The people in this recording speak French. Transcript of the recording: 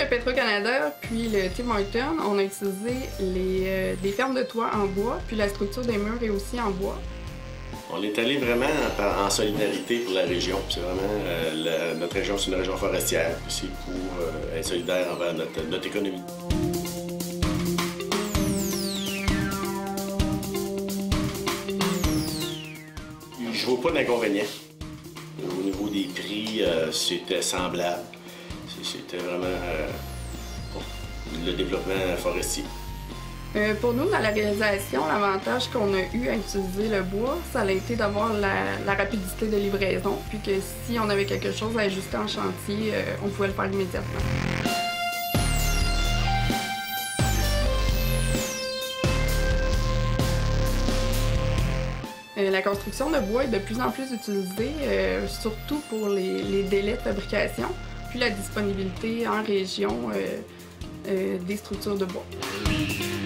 Petro-Canada puis le Tim Hortons, on a utilisé des fermes de toit en bois, puis la structure des murs est aussi en bois. On est allé vraiment en solidarité pour la région. C'est vraiment notre région, c'est une région forestière. C'est pour être solidaire envers notre économie. Je vois pas d'inconvénient. Au niveau des prix, c'était semblable. C'était vraiment le développement forestier. Pour nous, dans la réalisation, l'avantage qu'on a eu à utiliser le bois, ça a été d'avoir la rapidité de livraison, puis que si on avait quelque chose à ajuster en chantier, on pouvait le faire immédiatement. La construction de bois est de plus en plus utilisée, surtout pour les délais de fabrication, puis la disponibilité en région des structures de bois.